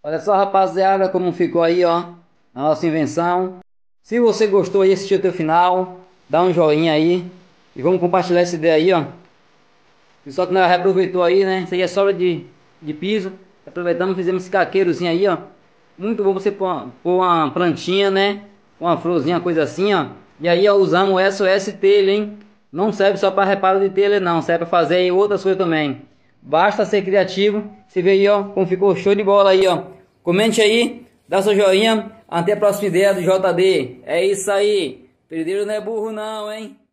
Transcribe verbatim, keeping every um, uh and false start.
Olha só, rapaziada, como ficou aí, ó, a nossa invenção. Se você gostou e assistiu até o final, dá um joinha aí. E vamos compartilhar essa ideia aí, ó. Pessoal que nós reaproveitou aí, né? Isso aí é sobra de, de piso. Aproveitamos e fizemos esse caqueirozinho aí, ó. Muito bom você pôr uma, pôr uma plantinha, né? Uma florzinha, coisa assim, ó. E aí, ó, usamos o S O S telha, hein? Não serve só para reparo de telha, não. Serve para fazer aí outras coisas também. Basta ser criativo. Você vê aí, ó, como ficou show de bola aí, ó. Comente aí, dá seu joinha. Até a próxima ideia do J D. É isso aí. Perdeiro não é burro não, hein?